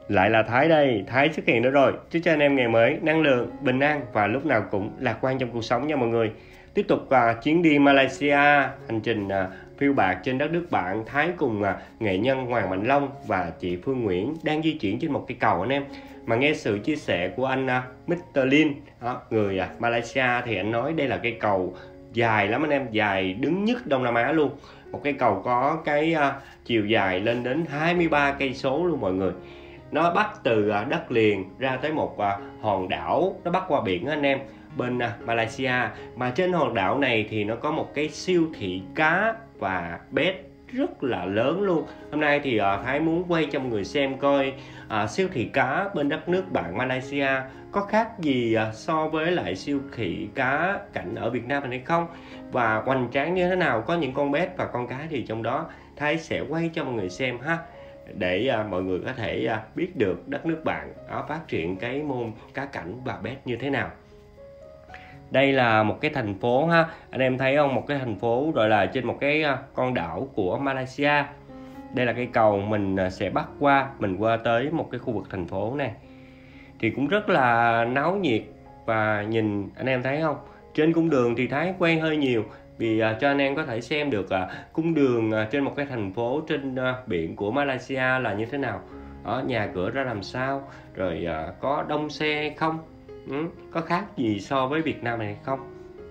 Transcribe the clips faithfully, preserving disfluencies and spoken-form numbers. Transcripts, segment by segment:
Lại là Thái đây, Thái xuất hiện nữa rồi. Chúc cho anh em ngày mới năng lượng, bình an và lúc nào cũng lạc quan trong cuộc sống nha mọi người. Tiếp tục uh, chuyến đi Malaysia, hành trình uh, phiêu bạc trên đất nước bạn. Thái cùng uh, nghệ nhân Hoàng Mạnh Long và chị Phương Nguyễn đang di chuyển trên một cây cầu anh em. Mà nghe sự chia sẻ của anh uh, mít tơ Lin, uh, người uh, Malaysia, thì anh nói đây là cây cầu dài lắm anh em, dài đứng nhất Đông Nam Á luôn. Một cây cầu có cái uh, chiều dài lên đến hai mươi ba cây số luôn mọi người. Nó bắt từ đất liền ra tới một hòn đảo, nó bắt qua biển anh em, bên Malaysia. Mà trên hòn đảo này thì nó có một cái siêu thị cá và pet rất là lớn luôn. Hôm nay thì Thái muốn quay cho mọi người xem coi uh, siêu thị cá bên đất nước bạn Malaysia có khác gì uh, so với lại siêu thị cá cảnh ở Việt Nam mình hay không, và hoành tráng như thế nào, có những con pet và con cá thì trong đó. Thái sẽ quay cho mọi người xem ha, để uh, mọi người có thể uh, biết được đất nước bạn uh, phát triển cái môn cá cảnh và pet như thế nào. Đây là một cái thành phố ha, anh em thấy không, một cái thành phố gọi là trên một cái uh, con đảo của Malaysia. Đây là cây cầu mình uh, sẽ bắt qua, mình qua tới một cái khu vực thành phố này thì cũng rất là náo nhiệt. Và nhìn anh em thấy không, trên cung đường thì Thái quay hơi nhiều vì uh, cho anh em có thể xem được uh, cung đường uh, trên một cái thành phố trên uh, biển của Malaysia là như thế nào, ở nhà cửa ra làm sao, rồi uh, có đông xe hay không, ừ, có khác gì so với Việt Nam này hay không.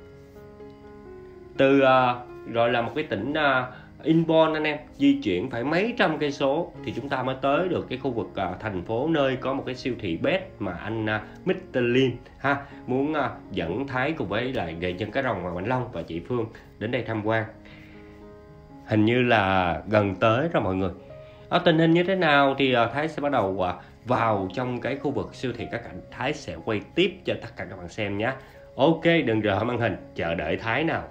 Từ uh, gọi là một cái tỉnh uh, Incheon anh em, di chuyển phải mấy trăm cây số thì chúng ta mới tới được cái khu vực uh, thành phố nơi có một cái siêu thị pet mà anh uh, mít tơ Lin ha muốn uh, dẫn Thái cùng với lại nghệ nhân cá rồng Hoàng Mạnh Long và chị Phương đến đây tham quan. Hình như là gần tới rồi mọi người. Ở tình hình như thế nào thì uh, Thái sẽ bắt đầu uh, vào trong cái khu vực siêu thị cá cảnh. Thái sẽ quay tiếp cho tất cả các bạn xem nhé. Ok, đừng rời màn hình, chờ đợi Thái nào.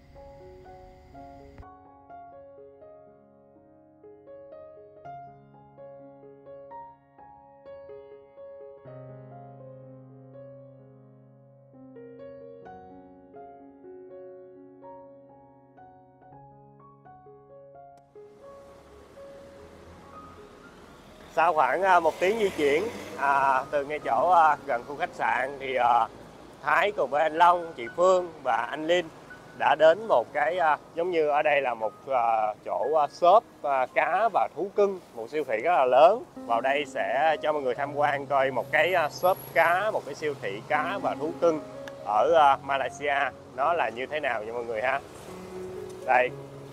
Sau khoảng một tiếng di chuyển à, từ ngay chỗ à, gần khu khách sạn thì à, Thái cùng với anh Long, chị Phương và anh Linh đã đến một cái à, giống như ở đây là một à, chỗ à, shop à, cá và thú cưng, một siêu thị rất là lớn. Vào đây sẽ cho mọi người tham quan coi một cái à, shop cá, một cái siêu thị cá và thú cưng ở à, Malaysia nó là như thế nào nha mọi người ha. Đây.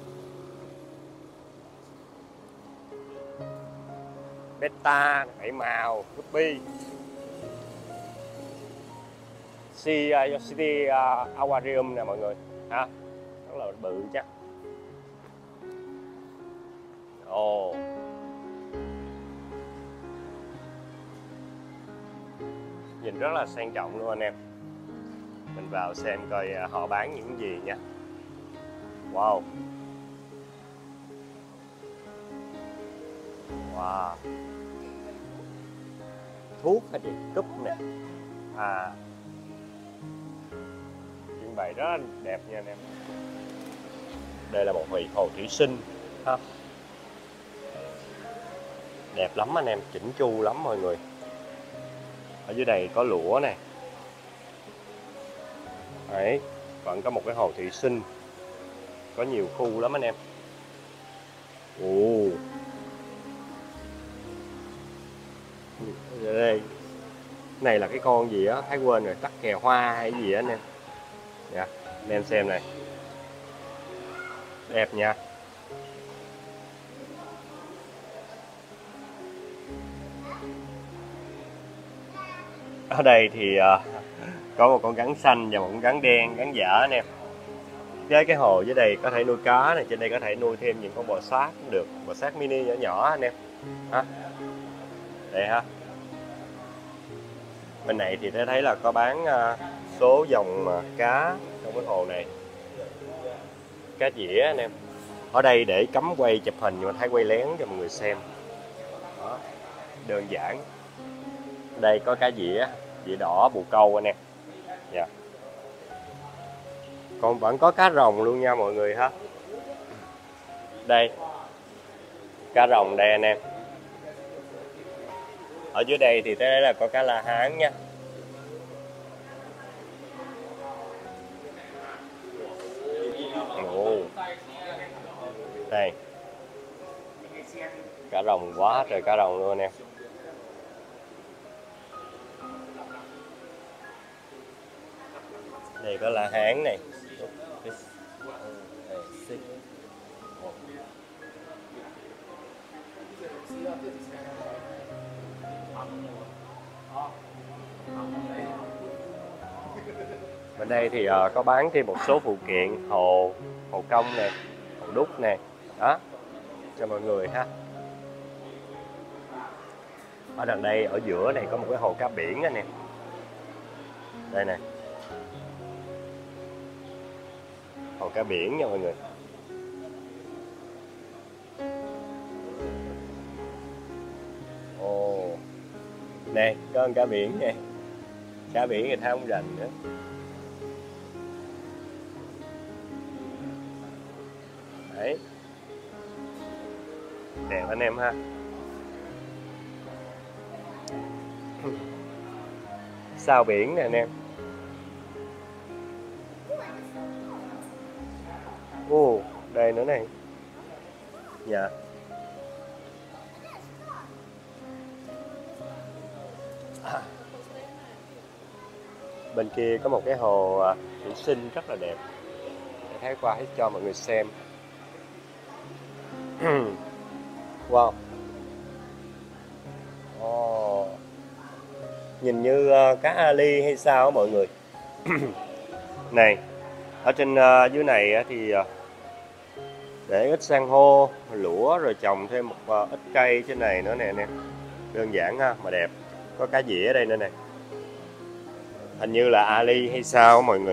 Beta, bảy màu, Guppy, Sea uh, City uh, Aquarium nè mọi người ha, rất là bự chắc. Ồ, oh. Nhìn rất là sang trọng luôn anh em. Mình vào xem coi uh, họ bán những gì nha. Wow. Wow. Thuốc hay gì, cúp nè, à, trưng bày rất là đẹp nha anh em. Đây là một vị hồ thủy sinh ha. Đẹp lắm anh em, chỉnh chu lắm mọi người. Ở dưới này có lũa này. Đấy, vẫn có một cái hồ thủy sinh, có nhiều khu lắm anh em. Ồ, đây này là cái con gì á, Thái quên rồi, tắc kè hoa hay gì á anh em. Dạ, anh em xem này, đẹp nha. Ở đây thì uh, có một con rắn xanh và một con rắn đen, rắn dở anh em. Với cái hồ dưới đây có thể nuôi cá này, trên đây có thể nuôi thêm những con bò sát cũng được, bò sát mini nhỏ nhỏ anh em. Ha. Đây ha. Bên này thì tôi thấy là có bán uh, số dòng uh, cá trong cái hồ này. Cá dĩa anh em. Ở đây để cắm quay chụp hình, nhưng mà thấy quay lén cho mọi người xem. Đó. Đơn giản. Đây có cá dĩa, dĩa đỏ bồ câu anh em. Dạ. Còn vẫn có cá rồng luôn nha mọi người ha. Đây. Cá rồng đây anh em. Ở dưới đây thì tới đây là có cá La Hán nha. Ồ. Đây. Cá rồng quá trời cá rồng luôn em. Đây có La Hán này. Bên đây thì uh, có bán thêm một số phụ kiện hồ hồ công nè, hồ đúc nè, đó cho mọi người ha. Ở đằng đây ở giữa này có một cái hồ cá biển anh em. Đây nè, hồ cá biển nha mọi người. Ồ, nè có con cá biển nè, cá biển người ta không rành nữa. Đấy, đẹp anh em ha. Sao biển nè anh em. Ồ, đây nữa này. Dạ. À. Bên kia có một cái hồ thủy sinh rất là đẹp. Để thái qua hết cho mọi người xem. Wow. Oh. Nhìn như uh, cá ali hay sao á mọi người. Này, ở trên uh, dưới này uh, thì uh, để ít san hô, lũa rồi trồng thêm một uh, ít cây trên này nữa nè nè. Đơn giản ha, mà đẹp. Có cá dĩa ở đây nữa nè. Hình như là ali hay sao á mọi người.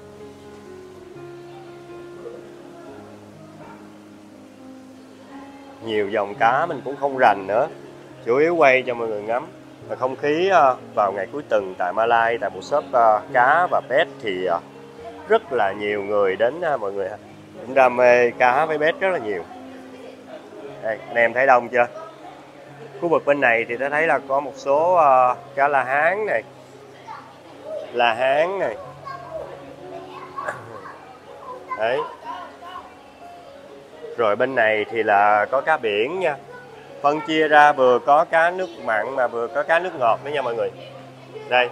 Nhiều dòng cá mình cũng không rành nữa, chủ yếu quay cho mọi người ngắm. Và không khí vào ngày cuối tuần tại Malai, tại một shop cá và pet thì rất là nhiều người đến mọi người cũng đam mê cá với pet rất là nhiều. Đây, anh em thấy đông chưa? Khu vực bên này thì tôi thấy là có một số cá La Hán này, La Hán này. Đấy. Rồi bên này thì là có cá biển nha. Phân chia ra vừa có cá nước mặn mà vừa có cá nước ngọt nữa nha mọi người. Đây.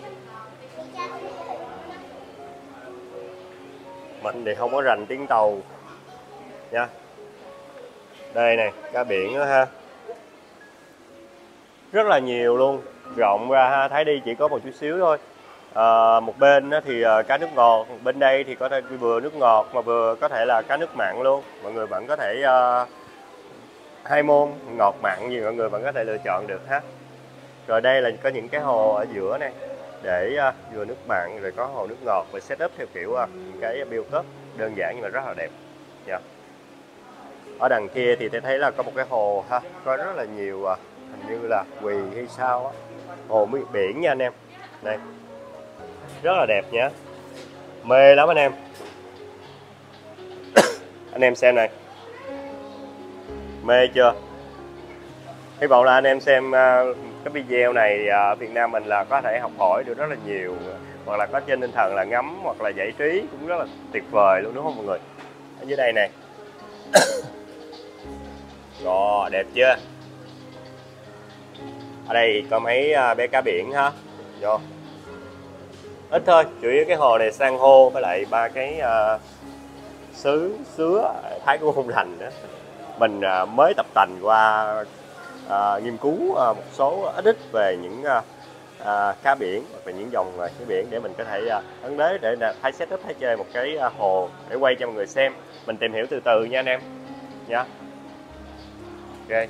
Mình thì không có rành tiếng Tàu nha. Đây này, cá biển nữa ha. Rất là nhiều luôn, rộng ra ha, thấy đi chỉ có một chút xíu thôi. À, một bên thì cá nước ngọt, bên đây thì có thể vừa nước ngọt mà vừa có thể là cá nước mặn luôn. Mọi người vẫn có thể uh, hai môn ngọt mặn gì mọi người vẫn có thể lựa chọn được ha. Rồi đây là có những cái hồ ở giữa này để uh, vừa nước mặn rồi có hồ nước ngọt và setup theo kiểu uh, cái build up đơn giản nhưng mà rất là đẹp nha. Ở đằng kia thì tôi thấy là có một cái hồ ha, có rất là nhiều uh, hình như là quỳ hay sao á, hồ biển nha anh em. Đây. Rất là đẹp nhé. Mê lắm anh em. Anh em xem này. Mê chưa? Hy vọng là anh em xem uh, cái video này uh, ở Việt Nam mình là có thể học hỏi được rất là nhiều. Hoặc là có trên tinh thần là ngắm hoặc là giải trí cũng rất là tuyệt vời luôn đúng không mọi người? Ở dưới đây này. Rồi, đẹp chưa? Ở đây có mấy uh, bé cá biển ha. Vô. Ít thôi, chủ yếu cái hồ này san hô với lại ba cái uh, sứ sứa Thái cũng không rành nữa. Mình uh, mới tập tành qua uh, nghiên cứu uh, một số ít ít về những uh, uh, cá biển và những dòng uh, cá biển để mình có thể uh, ấn đế để uh, thái setup thái chơi một cái uh, hồ để quay cho mọi người xem. Mình tìm hiểu từ từ nha anh em nha. Ok.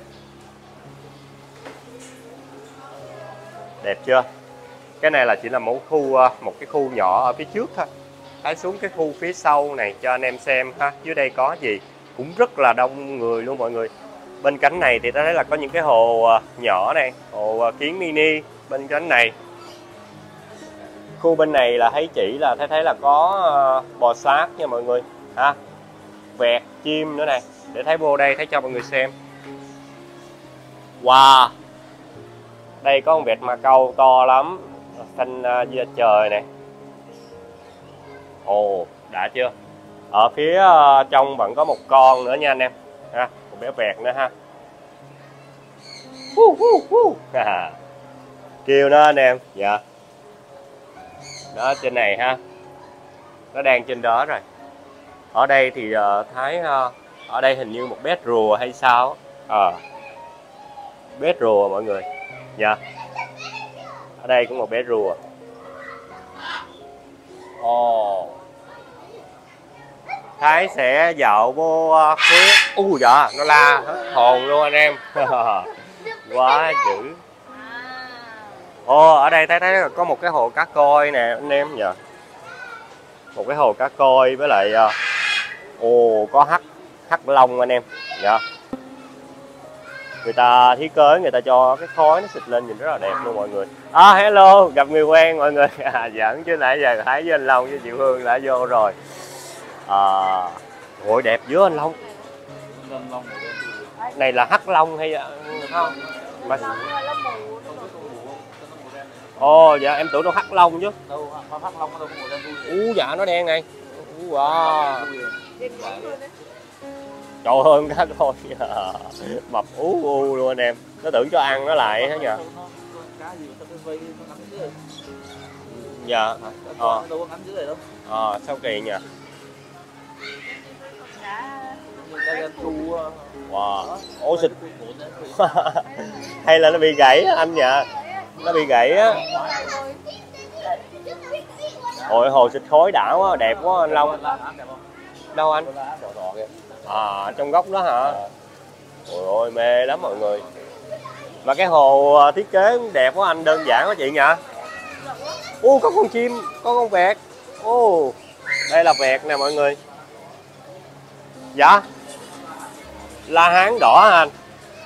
Đẹp chưa? Cái này là chỉ là một khu một cái khu nhỏ ở phía trước thôi. Thái xuống cái khu phía sau này cho anh em xem ha. Dưới đây có gì? Cũng rất là đông người luôn mọi người. Bên cánh này thì ta thấy là có những cái hồ nhỏ này, hồ kiến mini bên cánh này. Khu bên này là thấy chỉ là thấy thấy là có bò sát nha mọi người ha. Vẹt, chim nữa này. Để thấy vô đây thấy cho mọi người xem. Wow. Đây có con vẹt Macau to lắm, xanh uh, trời này. Ồ, đã chưa? Ở phía uh, trong vẫn có một con nữa nha anh em ha, một bé vẹt nữa ha. Uh, uh, uh. Kêu nó anh em. Dạ. Đó, trên này ha, nó đang trên đó rồi. Ở đây thì uh, thấy uh, ở đây hình như một bé rùa hay sao à, bé rùa mọi người. Dạ. Ở đây cũng một bé rùa. Ồ oh. Thái sẽ dạo vô phía. U dạ, nó la hết hồn luôn anh em. Quá dữ. Ồ, ở đây thấy thấy có một cái hồ cá koi nè anh em. Dạ. Một cái hồ cá koi với lại ồ có hắc hắc long anh em. Dạ. Người ta thiết kế, người ta cho cái khói nó xịt lên nhìn rất là đẹp luôn mọi người. À hello, gặp người quen mọi người. À, giỡn chứ nãy giờ thấy với anh Long với chị Hương đã vô rồi. À, ôi đẹp dữ anh Long. Này là hắc long hay không? Mà... Ồ dạ em tưởng nó hắc long chứ. Ú dạ nó đen này. Ú wow. Trời ơi cá coi mập ú u luôn anh em. Nó tưởng cho ăn nó lại hết nhờ. Dạ. Ờ. Ờ sao kỳ nhỉ? Wow. Ố xịt. Hay là nó bị gãy anh nhỉ? Nó bị gãy á. Ôi hồ xịt khói đã quá, đẹp quá anh Long. Đâu anh? À trong góc đó hả? Ôi ôi mê lắm mọi người. Mà cái hồ thiết kế đẹp quá anh, đơn giản quá chị nhỉ? Ô có con chim, có con vẹt. Ô đây là vẹt nè mọi người. Dạ. La hán đỏ hả anh?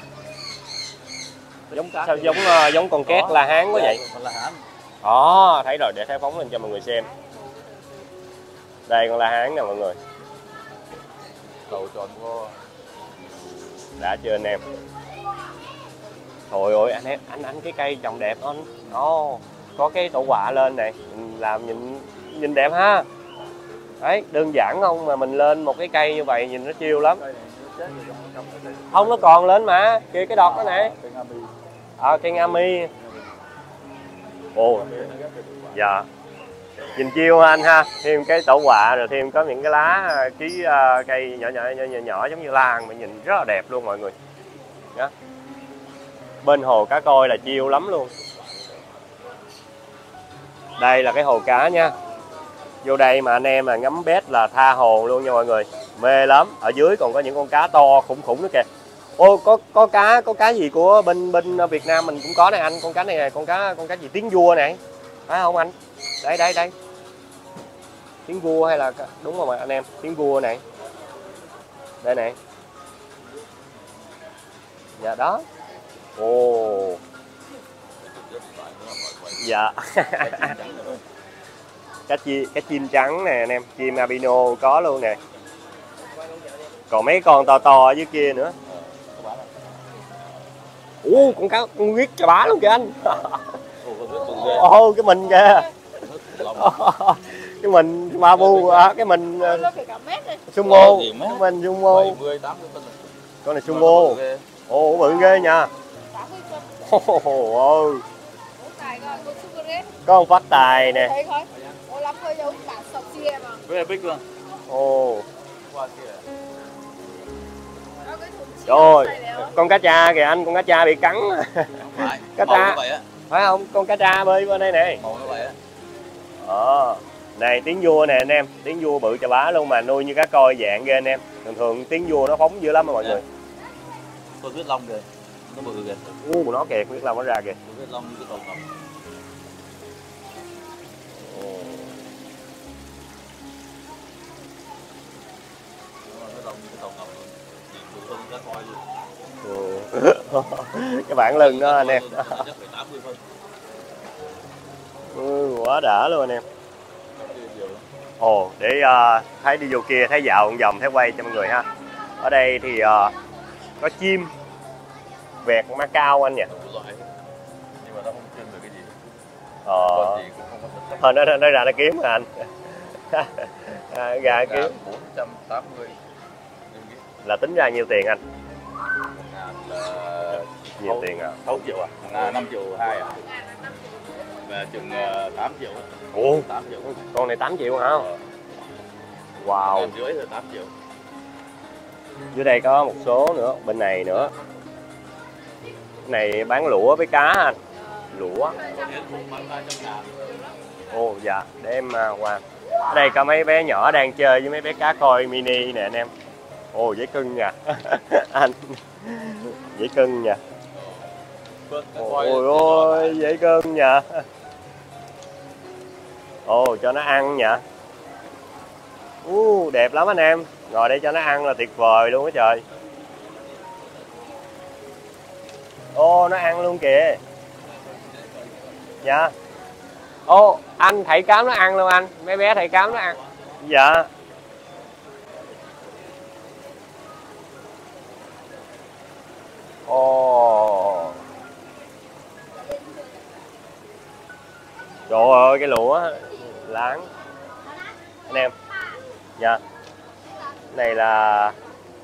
Giống sao giống giống con két la hán quá vậy? Đó, thấy rồi, để Thái phóng lên cho mọi người xem. Đây con la hán nè mọi người. Đầu tròn vô. Đã chưa anh em? Trời ơi anh em, anh anh cái cây trồng đẹp anh. Ồ, oh, có cái tổ quạ lên này, làm nhìn nhìn đẹp ha. Đấy, đơn giản không mà mình lên một cái cây như vậy nhìn nó chill lắm. Không nó còn lên mà, kia cái đọt đó nè. À, cây Nga mi. Ồ. Dạ. Nhìn chiêu anh ha, thêm cái tổ quạ rồi thêm có những cái lá ký uh, cây nhỏ nhỏ, nhỏ nhỏ nhỏ giống như lan mà nhìn rất là đẹp luôn mọi người. Đó. Bên hồ cá koi là chiêu lắm luôn. Đây là cái hồ cá nha. Vô đây mà anh em mà ngắm bét là tha hồ luôn nha mọi người. Mê lắm. Ở dưới còn có những con cá to khủng khủng nữa kìa. Ô có có cá có cá gì của bên bên Việt Nam mình cũng có này anh, con cá này, này con cá con cá gì tiếng vua này. Phải không anh? Đây đây đây. Tiếng vua hay là đúng rồi mà anh em, tiếng vua này. Đây này. Dạ đó. Ồ. Dạ. Cá chi cá chim trắng nè anh em, chim albino có luôn nè. Còn mấy con to to ở dưới kia nữa. Ủa con cá con huyết chà bá luôn kìa anh. Ồ cái mình kìa. Cái mình ba bu à, cái mình sumo, cái mình sumo. Con này sumo. Ồ bự ghê nha. Ồ. Có con phát tài nè. Ồ. Trời ơi, con cá tra kìa anh, con cá tra bị cắn. Cá tra. Phải không? Con cá tra bơi bên đây nè. Ờ. Này tiếng vua nè anh em, tiếng vua bự chà bá luôn mà nuôi như cá coi dạng ghê anh em. Thường thường tiếng vua nó phóng dữ lắm đó mọi người. Con huyết long kìa, nó bự kìa. U nó kìa, huyết long nó ra kìa. Huyết long như cái tổ ngọc. Cái bản lưng đó anh em. Ừ, quá đã luôn anh em. Ồ, để uh, thấy đi vô kia, thấy dạo một vòng, thấy quay cho mọi người ha. Ở đây thì uh, có chim vẹt Macau anh nhỉ. Ờ. Còn gì cũng không có tận Thôi nó, nó ra nó kiếm hả anh? À, gà kiếm bốn trăm tám mươi là tính ra nhiêu tiền anh? ngàn là Nhiều tiền à? sáu triệu à? À, năm triệu hai à? Và chừng uh, tám triệu. Ồ, tám triệu. con này tám triệu hả? Ờ. Wow. Ngàn rưỡi là tám triệu. Dưới đây có một số nữa, bên này nữa. Cái này bán lũa với cá anh. Lũa. Ồ dạ, để em uh, qua. Ở đây có mấy bé nhỏ đang chơi với mấy bé cá koi mini nè anh em. Ồ dễ cưng nha. Anh dễ cưng nha. Ôi ôi dễ cưng nha. Ồ cho nó ăn nha. uh, Đẹp lắm anh em. Ngồi đây cho nó ăn là tuyệt vời luôn á trời. Ô nó ăn luôn kìa. Dạ. Ô anh thảy cám nó ăn luôn anh. Mấy bé thảy cám nó ăn. Dạ. Ồ. Trời ơi cái lũa láng anh em. Dạ. Này là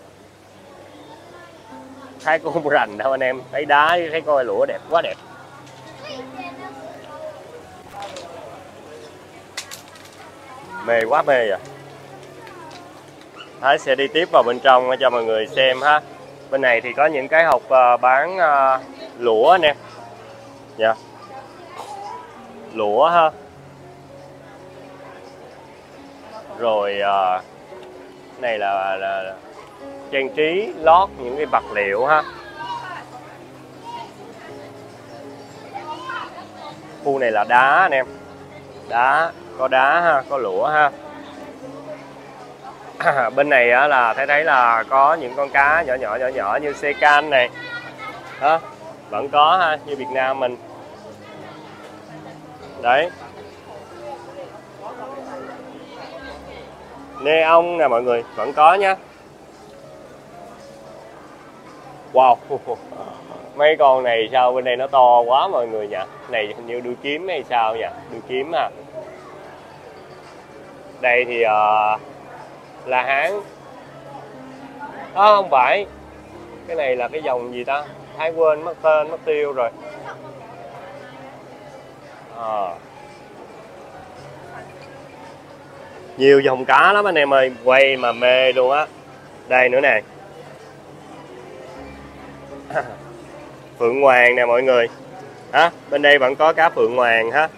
thái con rành đâu anh em. Thấy đá với thấy coi lũa đẹp quá đẹp. Mê quá mê à. Thái sẽ đi tiếp vào bên trong cho mọi người xem ha. Bên này thì có những cái hộp uh, bán uh, lũa nè. Dạ. Lũa ha. Rồi uh, này là, là, là trang trí lót những cái vật liệu ha. Khu này là đá anh em. Đá, có đá ha, có lũa ha. À, bên này á, là thấy thấy là có những con cá nhỏ nhỏ nhỏ nhỏ như xê can này đó, vẫn có ha, như Việt Nam mình đấy. Neon nè mọi người, vẫn có nhá. Wow. Mấy con này sao bên đây nó to quá mọi người nhỉ. Này hình như đuôi kiếm hay sao nhỉ, đuôi kiếm à. Đây thì uh, là Hán. À, không phải. Cái này là cái dòng gì ta? Thái quên mất tên, mất tiêu rồi. À. Nhiều dòng cá lắm anh em ơi, quay mà mê luôn á. Đây nữa nè. Phượng Hoàng nè mọi người. Hả? Bên đây vẫn có cá Phượng Hoàng ha.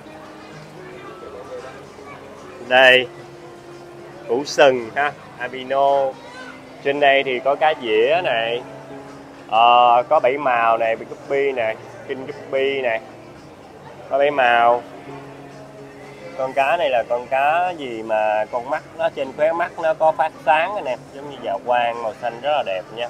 Đây. Củ sừng ha, albino. Trên đây thì có cá dĩa này. Ờ, có bảy màu này, bị guppy nè, king guppy nè. Có bảy màu. Con cá này là con cá gì mà con mắt nó trên khóe mắt nó có phát sáng này nè, giống như dạ quang màu xanh rất là đẹp nha.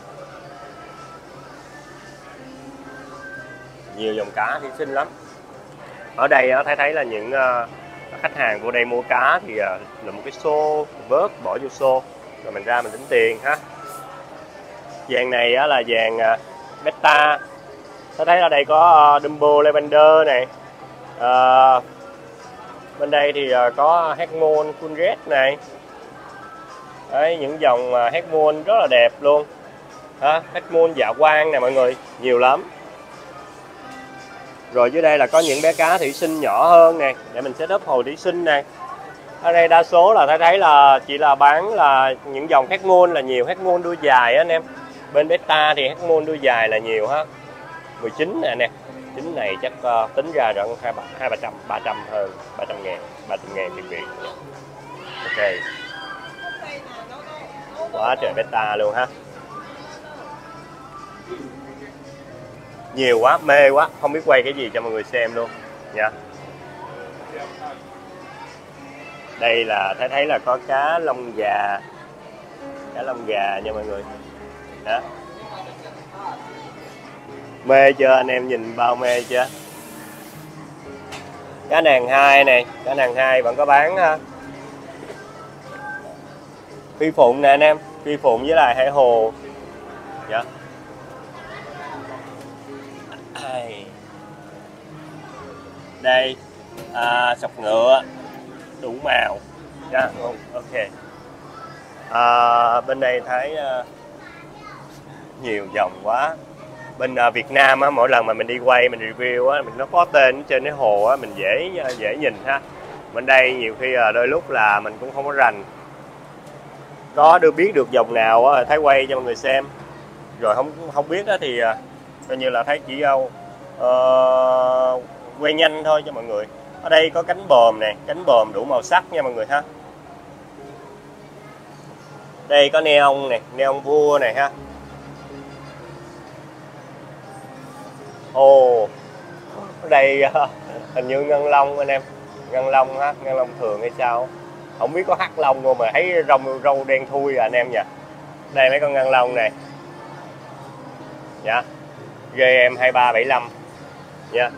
Nhiều dòng cá thì xinh lắm. Ở đây thấy thấy là những uh, khách hàng vô đây mua cá thì uh, là một cái xô vớt bỏ vô xô rồi mình ra mình tính tiền ha. Vàng này uh, là vàng uh, beta. Tôi thấy ở đây có uh, Dumbo Lavender này. Uh, bên đây thì uh, có Heckmon Full Red này. Đấy, những dòng uh, Heckmon rất là đẹp luôn. Ha, Heckmon dạ quang nè mọi người, nhiều lắm. Rồi dưới đây là có những bé cá thủy sinh nhỏ hơn nè, để mình set up hồ thủy sinh này. Ở đây đa số là thấy thấy là chỉ là bán là những dòng Heckmon là nhiều, Heckmon đuôi dài á anh em. Bên beta thì Heckmon đuôi dài là nhiều ha. mười chín nè nè. Chín này chắc uh, tính ra rộng hai ba trăm, ba trăm hơn, ba trăm ngàn, ba trăm ngàn tiền Việt. Ok. Quá trời beta luôn ha. Nhiều quá, mê quá, không biết quay cái gì cho mọi người xem luôn nha. Đây là thấy thấy là có cá lông gà, cá lông gà nha mọi người. Đó. Mê chưa anh em, nhìn bao mê chưa? Cá nàng hai này, cá nàng hai vẫn có bán ha. Phi phụng nè anh em, phi phụng với lại hải hồ. Dạ. Đây à, sọc ngựa đủ màu nha. Yeah, ok. À, bên đây thấy uh, nhiều dòng quá. Bên uh, Việt Nam á, mỗi lần mà mình đi quay mình review á, mình nó có tên trên cái hồ á, mình dễ dễ nhìn ha. Bên đây nhiều khi uh, đôi lúc là mình cũng không có rành, có được biết được dòng nào á, thấy quay cho mọi người xem, rồi không không biết á, thì uh, coi như là thấy chỉ uh, quay nhanh thôi cho mọi người. Ở đây có cánh bờm này, cánh bờm đủ màu sắc nha mọi người ha. Đây có neon này, neon vua này ha. Ồ, ở đây uh, hình như ngân long anh em, ngân long ha, ngân long thường hay sao? Không biết có hắc long không mà thấy râu râu đen thui à anh em nhỉ. Đây mấy con ngân long này. Dạ. giê em hai ba bảy lăm nha.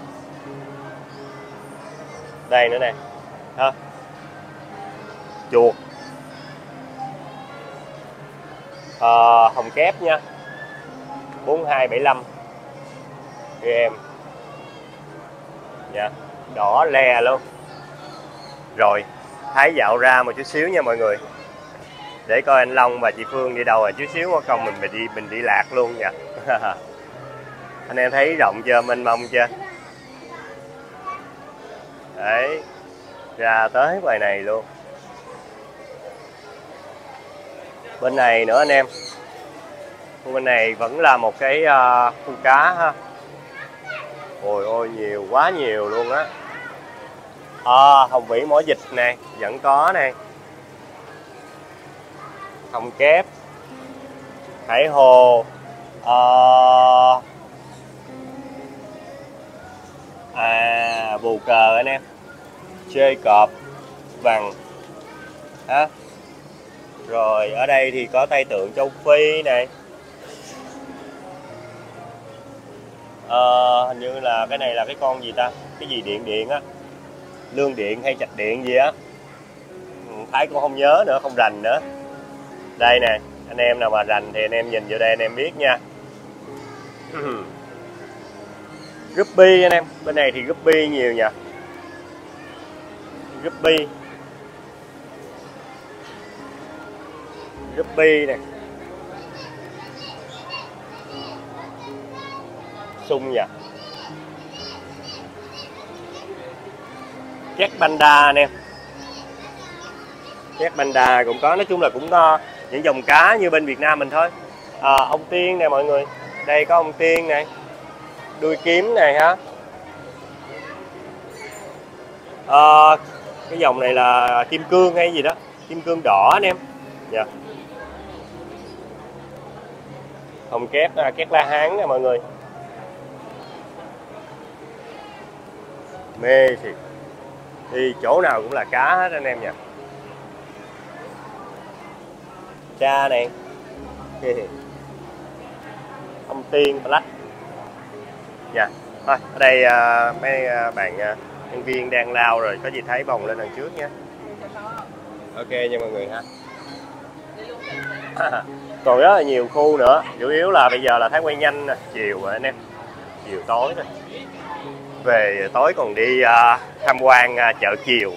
Đây nữa nè. Ha. Chuột. À, hồng kép nha. bốn hai bảy lăm giê em. Dạ. Đỏ le luôn. Rồi, Thái dạo ra một chút xíu nha mọi người. Để coi anh Long và chị Phương đi đâu rồi, chút xíu có công mình mình đi mình đi lạc luôn nha. Anh em thấy rộng chưa, mênh mông chưa? Đấy, ra tới ngoài này luôn. Bên này nữa anh em. Bên này vẫn là một cái uh, khu cá ha. Ôi ôi nhiều, quá nhiều luôn á. À, hồng vĩ mỏ vịt này vẫn có này, hồng kép, hải hồ, à, à bù cờ anh em, chơi cọp vàng ha. Rồi ở đây thì có tay tượng châu Phi này. À, hình như là cái này là cái con gì ta, cái gì điện điện á, lương điện hay trạch điện gì á, Thái cũng không nhớ nữa, không rành nữa. Đây nè, anh em nào mà rành thì anh em nhìn vô đây anh em biết nha. Guppy anh em, bên này thì guppy nhiều nha. Guppy Guppy này, sung nha. Cat panda anh em, Cat panda cũng có, nói chung là cũng uh, những dòng cá như bên Việt Nam mình thôi. À, ông tiên nè mọi người, đây có ông tiên này, đuôi kiếm này ha. À, cái dòng này là kim cương hay gì đó, kim cương đỏ anh em. Dạ. Hồng kép, à, kép La Hán nè mọi người. Mê thiệt, thì chỗ nào cũng là cá hết anh em nha. Cha này. Ông tiên black nha. Thôi ở đây à, mấy à, bạn à, nhân viên đang lao rồi, có gì thấy bồng lên đằng trước nha. Ok nha mọi người ha. Còn rất là nhiều khu nữa, chủ yếu là bây giờ là Thái quay nhanh nè, chiều rồi anh em, chiều tối thôi. Về tối còn đi uh, tham quan uh, chợ chiều.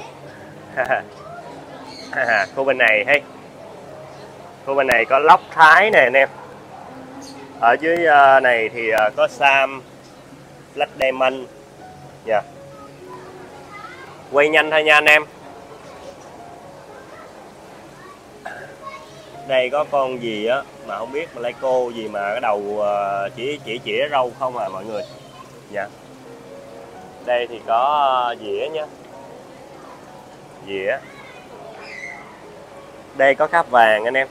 Khu bên này hay, khu bên này có lóc Thái nè anh em. Ở dưới uh, này thì uh, có Sam, Black Diamond nha. Yeah. Quay nhanh thôi nha anh em. Đây có con gì á mà không biết, Malayco gì mà cái đầu uh, chỉ chỉ chỉ râu không à mọi người nha. Yeah. Đây thì có dĩa nhé, dĩa. Đây có cáp vàng anh em,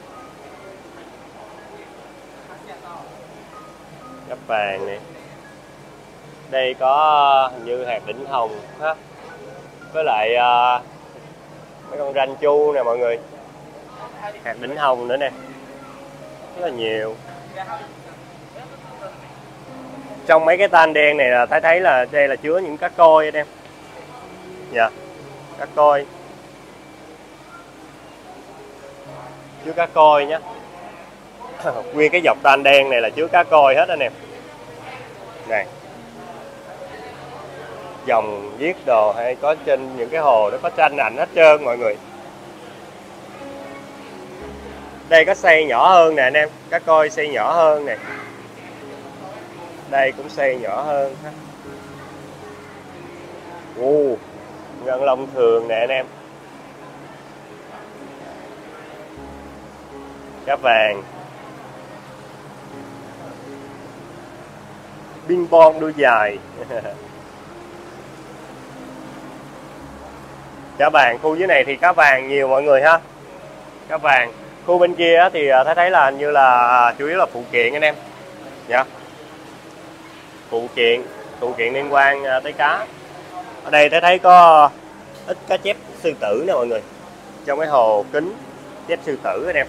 cáp vàng này. Đây có hình như hạt đỉnh hồng ha, với lại uh, mấy con ranh chu nè mọi người, hạt đỉnh hồng nữa nè, rất là nhiều. Trong mấy cái tan đen này là thấy thấy là đây là chứa những cá koi anh em. Dạ, cá koi, chứa cá koi nhé. Nguyên cái dọc tan đen này là chứa cá koi hết anh em. Này, dòng viết đồ hay có trên những cái hồ nó có tranh ảnh hết trơn mọi người. Đây có xây nhỏ hơn nè anh em, cá coi xây nhỏ hơn nè. Đây cũng xây nhỏ hơn. Ồ, ngân long thường nè anh em. Cá vàng. Ping pong đuôi dài. Cá vàng, khu dưới này thì cá vàng nhiều mọi người ha. Cá vàng. Khu bên kia thì thấy thấy là như là chủ yếu là phụ kiện anh em. Dạ. Phụ kiện, phụ kiện liên quan tới cá. Ở đây thấy thấy có ít cá chép sư tử nè mọi người. Trong cái hồ kính chép sư tử anh em.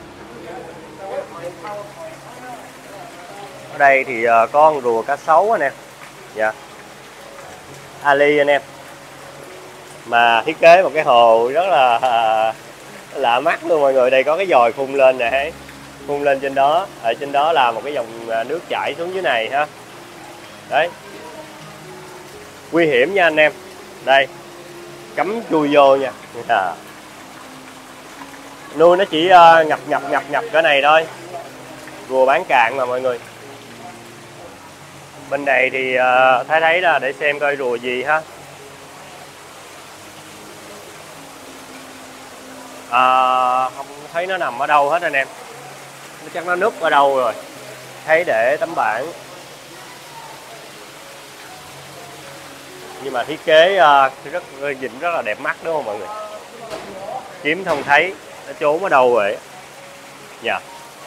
Ở đây thì có con rùa cá sấu anh em. Dạ. Ali anh em. Mà thiết kế một cái hồ rất là lạ mắt luôn mọi người. Đây có cái dòi phun lên nè, phun lên trên đó, ở trên đó là một cái dòng nước chảy xuống dưới này ha. Đấy, nguy hiểm nha anh em. Đây, cấm chui vô nha. À. Nuôi nó chỉ uh, ngập ngập ngập ngập cái này thôi. Rùa bán cạn mà mọi người. Bên này thì uh, thấy thấy là để xem coi rùa gì ha. À, không thấy nó nằm ở đâu hết anh em. Nó chắc nó núp ở đâu rồi. Thấy để tấm bảng. Nhưng mà thiết kế uh, rất nhìn rất là đẹp mắt đúng không mọi người. Kiếm không thấy nó trốn ở đâu rồi. Dạ.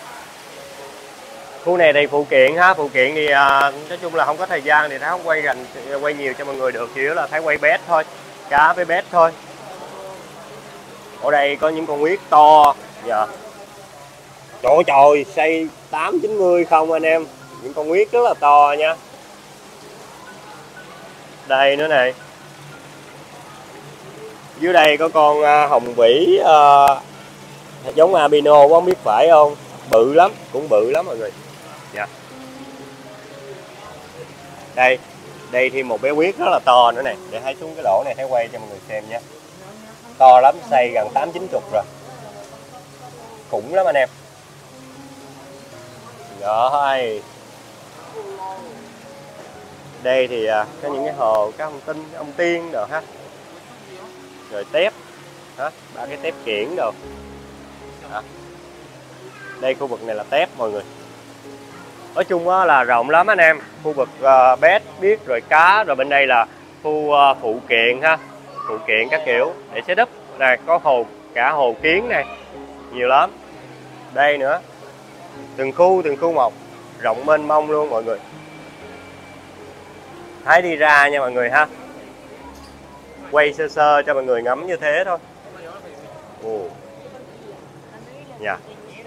Khu này thì phụ kiện ha, phụ kiện thì uh, nói chung là không có thời gian thì Thái không quay gần quay nhiều cho mọi người được, chỉ là Thái quay bét thôi, cá với bét thôi. Ở đây có những con huyết to. Dạ. Trời trời, xây tám chín mươi không anh em. Những con huyết rất là to nha. Đây nữa này. Dưới đây có con uh, hồng vĩ uh, giống albino, không biết phải không. Bự lắm, cũng bự lắm mọi người. Dạ. Đây, đây thêm một bé huyết rất là to nữa này. Để hãy xuống cái lỗ này, hãy quay cho mọi người xem nhé. To lắm, xây gần tám chín chục rồi. Khủng lắm anh em. Rồi. Đây thì à, có những cái hồ, các ông tinh, ông tiên rồi ha. Rồi tép hả? Ba cái tép kiển rồi. Hả? Đây khu vực này là tép mọi người. Nói chung là rộng lắm anh em. Khu vực uh, bét, biết rồi cá, rồi bên đây là khu uh, phụ kiện ha. Phụ kiện các kiểu để setup. Này có hồ, cả hồ kiến này. Nhiều lắm. Đây nữa. Từng khu, từng khu một. Rộng mênh mông luôn mọi người. Thái đi ra nha mọi người ha. Quay sơ sơ cho mọi người ngắm như thế thôi. Ồ. Dạ.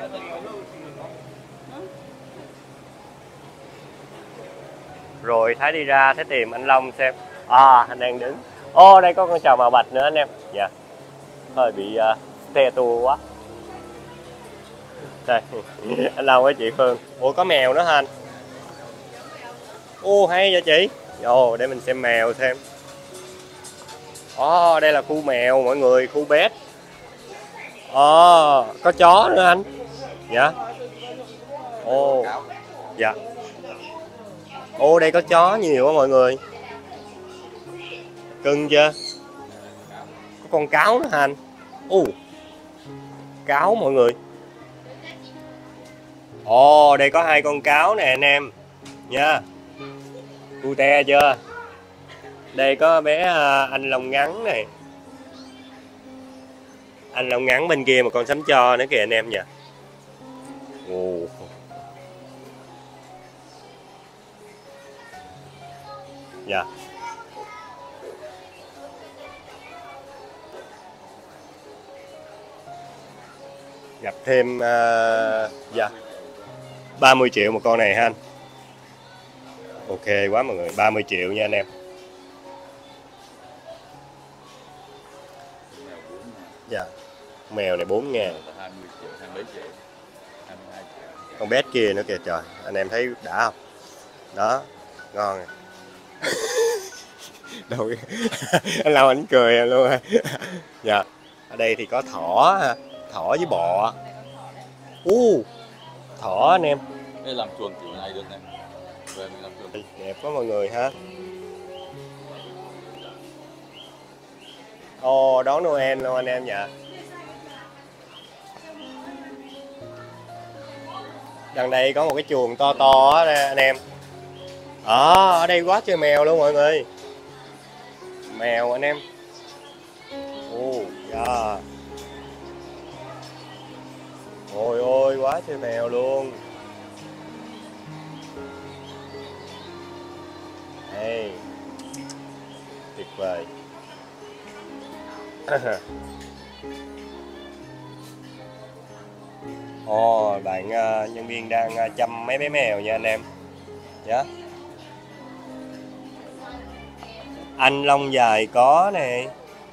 Rồi Thái đi ra, Thái tìm anh Long xem. À, anh đang đứng. Ô, oh, đây có con trào màu bạch nữa anh em. Dạ. Hơi bị uh, te tua quá. Đây, anh Long với chị Phương. Ủa có mèo nữa hả anh? Ô, hay vậy chị. Ồ, để mình xem mèo thêm. Ồ, oh, đây là khu mèo mọi người, khu pet. Ồ, oh, có chó nữa anh. Dạ. Ồ. Oh. Dạ. Ồ, oh, đây có chó nhiều quá mọi người. Cưng chưa? Có con cáo nữa hả anh? Ồ. Uh. Cáo mọi người. Ồ, oh, đây có hai con cáo nè anh em. Nha. Cute chưa? Đây có bé anh lông ngắn này. Anh lông ngắn bên kia một con sắm cho nữa kìa anh em nha. Ồ. Dạ. Gặp thêm uh, dạ ba mươi triệu một con này ha anh. Ok quá mọi người, ba mươi triệu nha anh em. Dạ. Mèo này bốn ngàn. Con bé kia nữa kìa trời, anh em thấy đã không? Đó, ngon. Đâu anh Long anh cười luôn. Dạ. Ở đây thì có thỏ ha, thỏ với bọ. U, thỏ anh em. Đây làm chuồng kiểu này được này. Về mình làm chuồng. Đẹp quá mọi người ha. Ồ, đón Noel luôn anh em nhỉ. Đằng đây có một cái chuồng to to á anh em. À, ở đây quá trời mèo luôn mọi người. Mèo anh em. Ồ, yeah. Ôi ôi, quá trời mèo luôn. Hey. Tuyệt vời. Ồ, oh, bạn uh, nhân viên đang uh, chăm mấy bé mèo nha anh em. Dạ. Yeah. Anh lông dài có nè.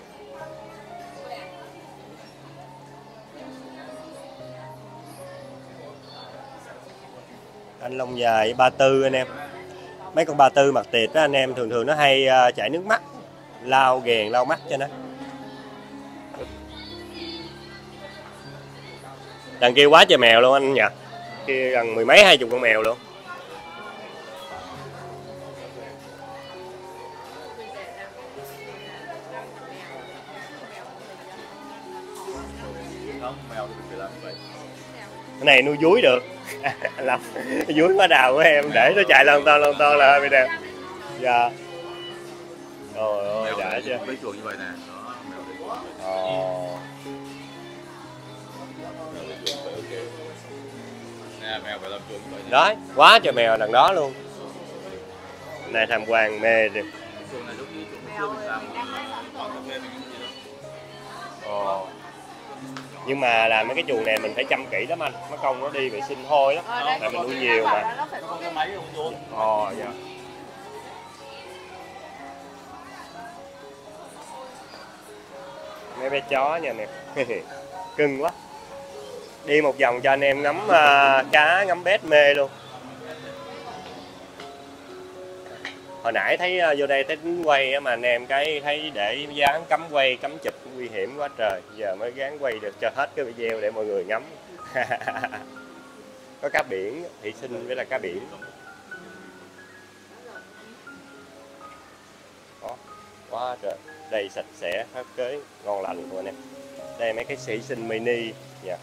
Anh lông dài ba tư anh em. Mấy con ba tư mặt tiệt đó anh em, thường thường nó hay uh, chảy nước mắt, lau ghèn lau mắt cho nó. Đằng kia quá trời mèo luôn anh nhỉ. Kia gần mười mấy hai chục con mèo luôn. Không, mèo thì phải làm như vậy. Cái này nuôi dúi được. Làm dúi má đào của em để nó chạy lon ton lon ton là hơi bị đẹp. Dạ. Trời ơi, đã chưa? Mấy chuồng như vậy nè. Đó, mèo đây. Ồ. Nè, mèo phải làm chuồng như vậy nè. Đó, quá trời mèo đằng đó luôn. Này tham quan mê đi. Chuồng này lúc như chuồng xưa mình làm quán cà phê mình cũng gì đâu. Ồ. Nhưng mà làm mấy cái chuồng này mình phải chăm kỹ lắm anh, mất công nó đi vệ sinh hôi lắm. Tại mình nuôi nhiều mà. Nó có cái máy không luôn. Ồ, dạ. Mấy bé chó nha nè. Cưng quá. Đi một vòng cho anh em ngắm uh, cá, ngắm bét mê luôn. Hồi nãy thấy uh, vô đây thấy tính quay mà anh em cái thấy để dán cấm quay, cấm chụp nguy hiểm quá trời. Giờ mới gán quay được cho hết cái video để mọi người ngắm. Có cá biển, thủy sinh với là cá biển. Đó, quá trời. Đây sạch sẽ, phát kế, ngon lành của anh em. Đây mấy cái thủy sinh mini. Yeah.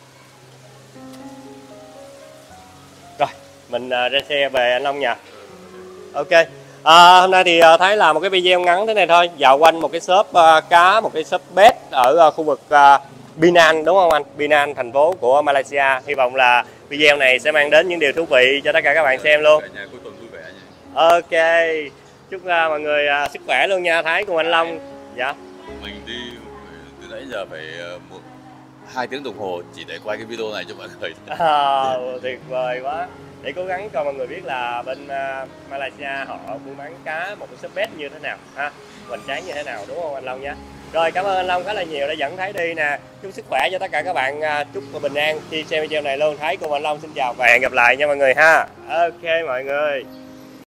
Rồi, mình uh, ra xe về anh Long nha. Ok. À, hôm nay thì uh, thấy là một cái video ngắn thế này thôi, dạo quanh một cái shop uh, cá, một cái shop bét ở uh, khu vực uh, Penang đúng không anh? Penang, thành phố của Malaysia. Hy vọng là video này sẽ mang đến những điều thú vị cho tất cả các bạn xem luôn. Cả nhà cuối tuần vui vẻ nha. Ok. Chúc uh, mọi người uh, sức khỏe luôn nha, Thái cùng anh Long. Dạ. Mình đi từ nãy giờ phải một hai tiếng đồng hồ chỉ để quay cái video này cho mọi người. À, tuyệt vời quá. Để cố gắng cho mọi người biết là bên uh, Malaysia họ buôn bán cá một cái shop bét như thế nào ha, hoành tráng như thế nào đúng không anh Long nhé. Rồi cảm ơn anh Long khá là nhiều đã dẫn Thái đi nè. Chúc sức khỏe cho tất cả các bạn, uh, chúc bình an khi xem video này luôn. Thái cùng anh Long xin chào và hẹn gặp lại nha mọi người ha. Ok mọi người.